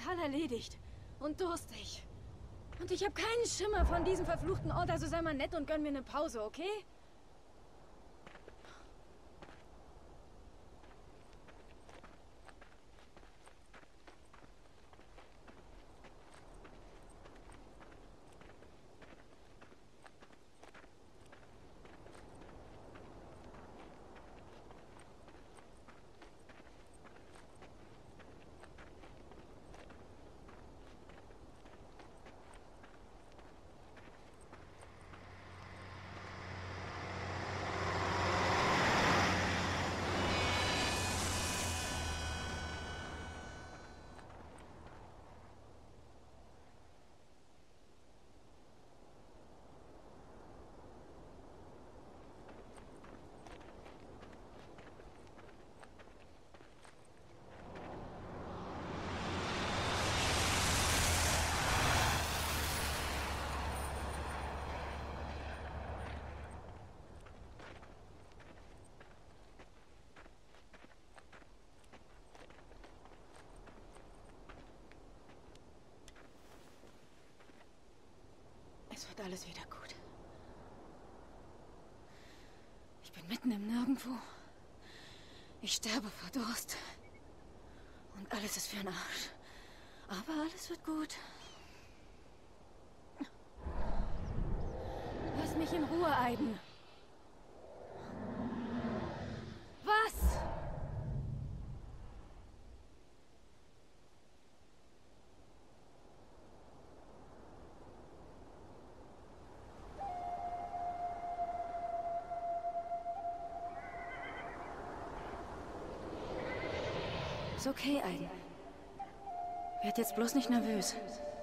total erledigt. Und durstig. Und ich habe keinen Schimmer von diesem verfluchten Ort, also sei mal nett und gönn mir eine Pause, okay? Es wird alles wieder gut. Ich bin mitten im Nirgendwo. Ich sterbe vor Durst. Und alles ist für den Arsch. Aber alles wird gut. Lass mich in Ruhe, Aiden. Was? Ist okay, Aiden. Werd jetzt bloß nicht nervös.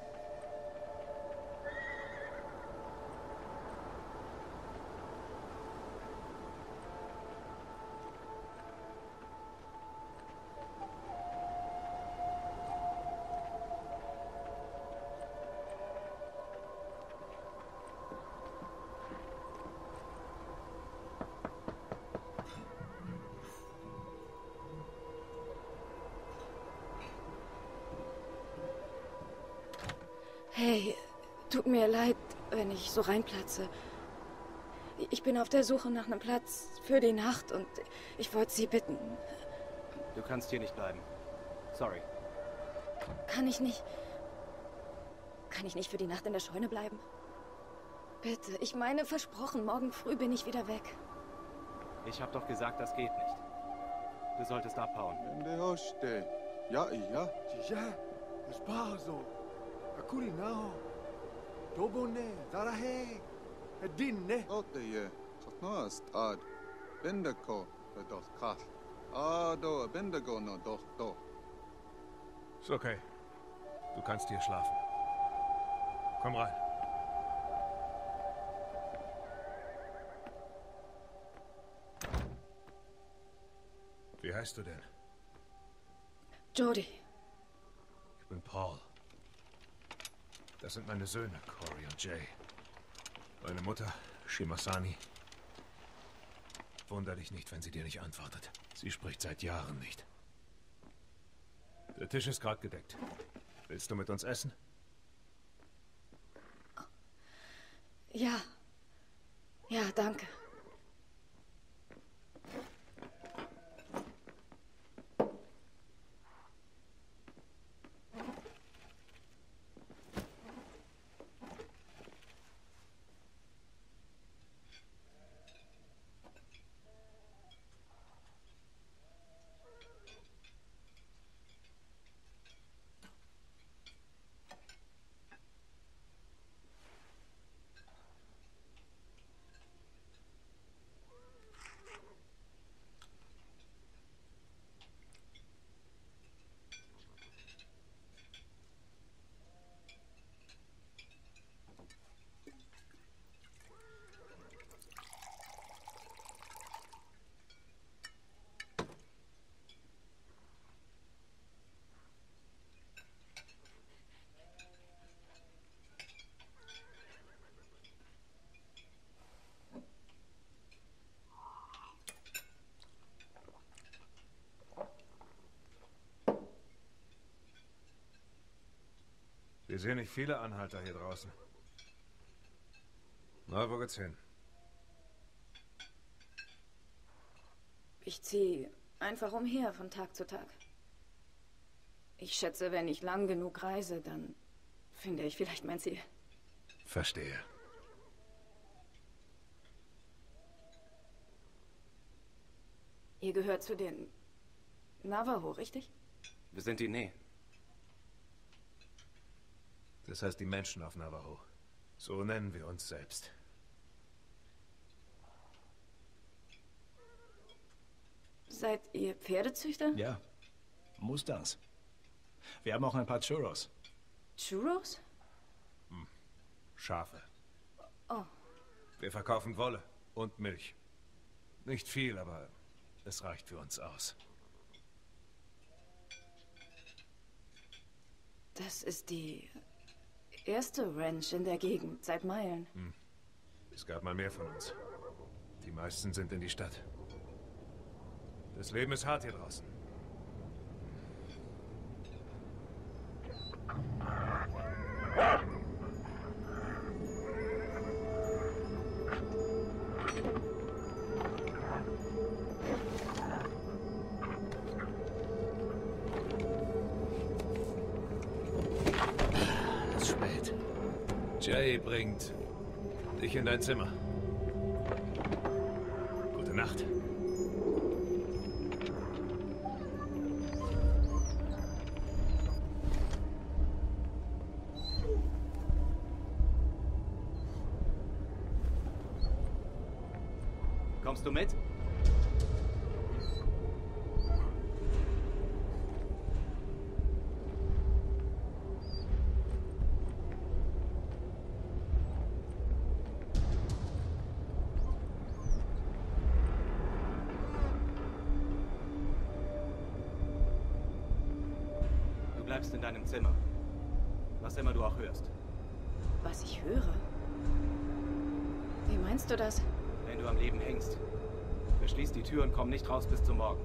Hey, tut mir leid, wenn ich so reinplatze. Ich bin auf der Suche nach einem Platz für die Nacht und ich wollte Sie bitten. Du kannst hier nicht bleiben. Sorry. Kann ich nicht für die Nacht in der Scheune bleiben? Bitte, ich meine, versprochen, morgen früh bin ich wieder weg. Ich hab doch gesagt, das geht nicht. Du solltest abhauen. Ja, ja. Ja, Spaso. Akuri nao. Tobone, Zarahe. Dinne. Ote Kotnoast ad. Bendako, doch Kach. Do, Bendago no doch do. Ist okay. Du kannst hier schlafen. Komm rein. Wie heißt du denn? Jody. Ich bin Paul. Das sind meine Söhne, Corey und Jay. Meine Mutter, Shimasani. Wunder dich nicht, wenn sie dir nicht antwortet. Sie spricht seit Jahren nicht. Der Tisch ist gerade gedeckt. Willst du mit uns essen? Ja. Ja, danke. sehe nicht viele Anhalter hier draußen. Na, wo geht's hin? Ich ziehe einfach umher von Tag zu Tag. Ich schätze, wenn ich lang genug reise, dann finde ich vielleicht mein Ziel. Verstehe. Ihr gehört zu den Navajo, richtig? Wir sind die Nee. Das heißt die Menschen auf Navajo. So nennen wir uns selbst. Seid ihr Pferdezüchter? Ja, muss das. Wir haben auch ein paar Churros. Churros? Schafe. Oh. Wir verkaufen Wolle und Milch. Nicht viel, aber es reicht für uns aus. Das ist die erste Ranch in der Gegend seit Meilen. Es gab mal mehr von uns. Die meisten sind in die Stadt. Das Leben ist hart hier draußen. Es ist spät. Jay bringt dich in dein Zimmer. Gute Nacht. Kommst du mit? Du bleibst in deinem Zimmer. Was immer du auch hörst. Was ich höre? Wie meinst du das? Wenn du am Leben hängst, verschließ die Tür und komm nicht raus bis zum Morgen.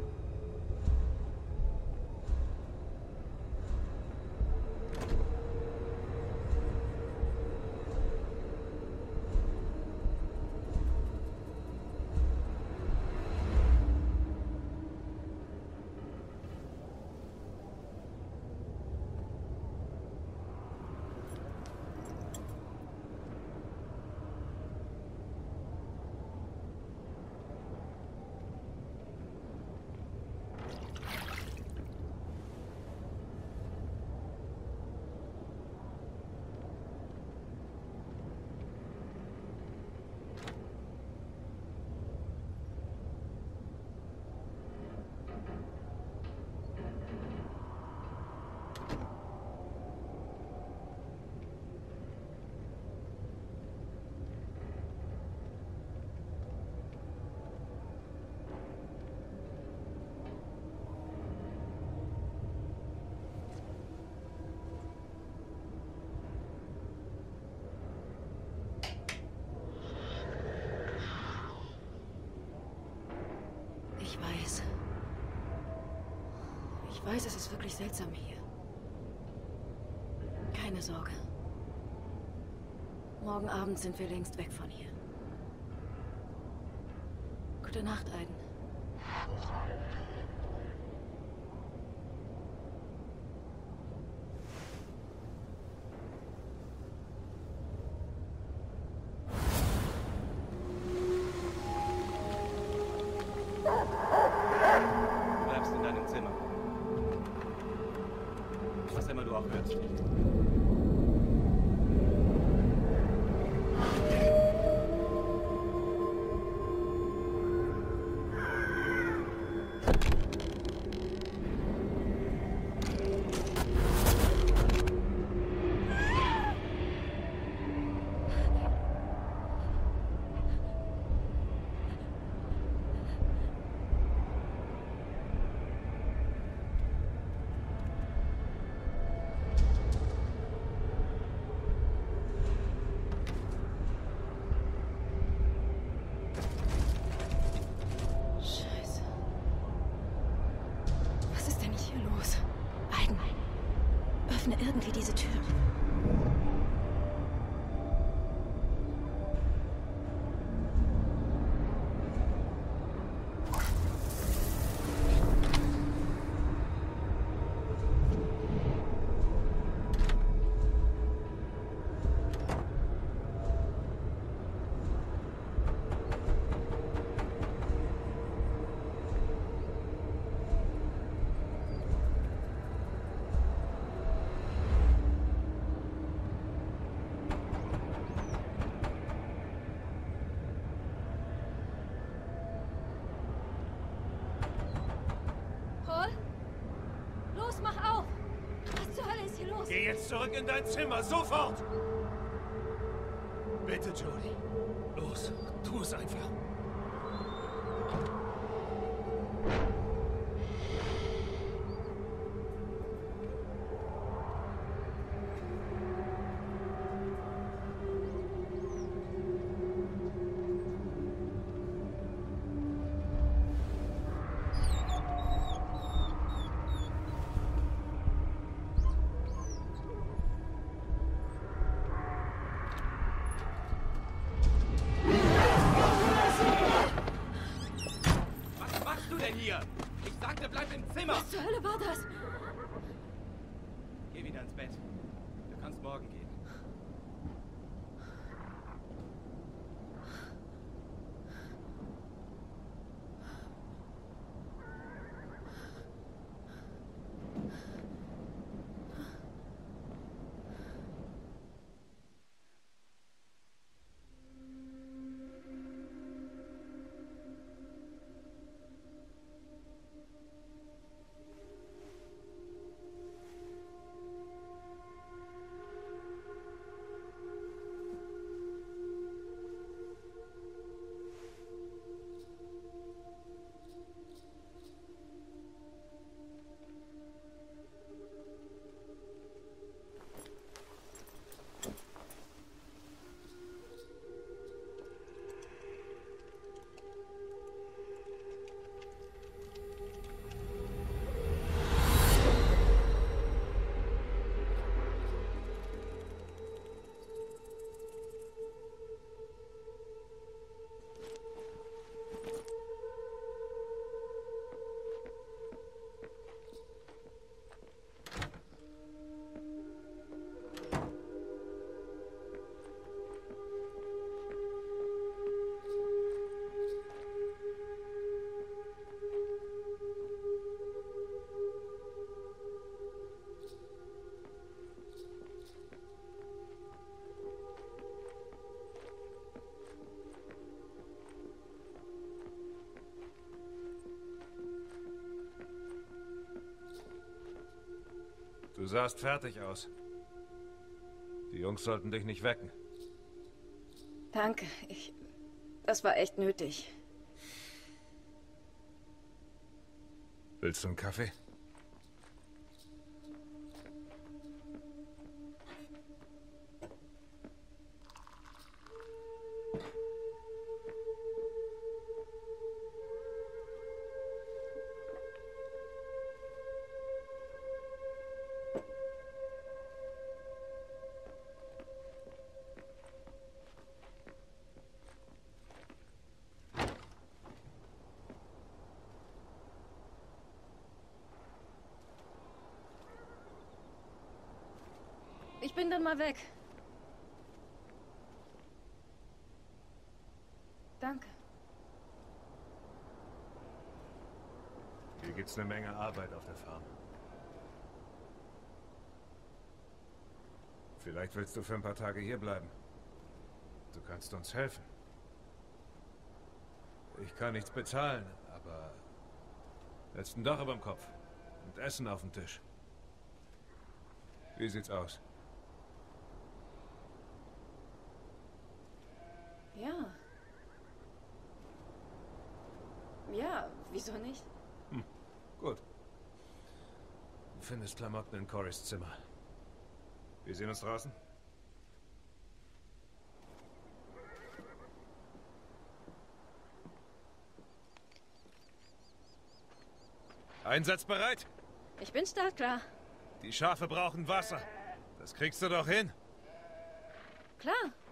Ich weiß, es ist wirklich seltsam hier. Keine Sorge. Morgen Abend sind wir längst weg von hier. Gute Nacht, Aiden. Du bleibst in deinem Zimmer. Was immer du auch hörst. Scheiße. Was ist denn hier los? Aiden, öffne irgendwie diese Tür. Geh jetzt zurück in dein Zimmer, sofort! Bitte, Jodie. Los, tu es einfach. Ich sagte, bleib im Zimmer! Was zur Hölle war das? Geh wieder ins Bett. Du kannst morgen gehen. Du sahst fertig aus. Die Jungs sollten dich nicht wecken. Danke. Das war echt nötig. Willst du einen Kaffee? Ich bin dann mal weg. Danke. Hier gibt's eine Menge Arbeit auf der Farm. Vielleicht willst du für ein paar Tage hier bleiben. Du kannst uns helfen. Ich kann nichts bezahlen, aber jetzt ein Dach über dem Kopf und Essen auf dem Tisch. Wie sieht's aus? Ja. Ja, wieso nicht? Gut. Du findest Klamotten in Corys Zimmer. Wir sehen uns draußen. Einsatzbereit? Ich bin startklar. Die Schafe brauchen Wasser. Das kriegst du doch hin. Klar.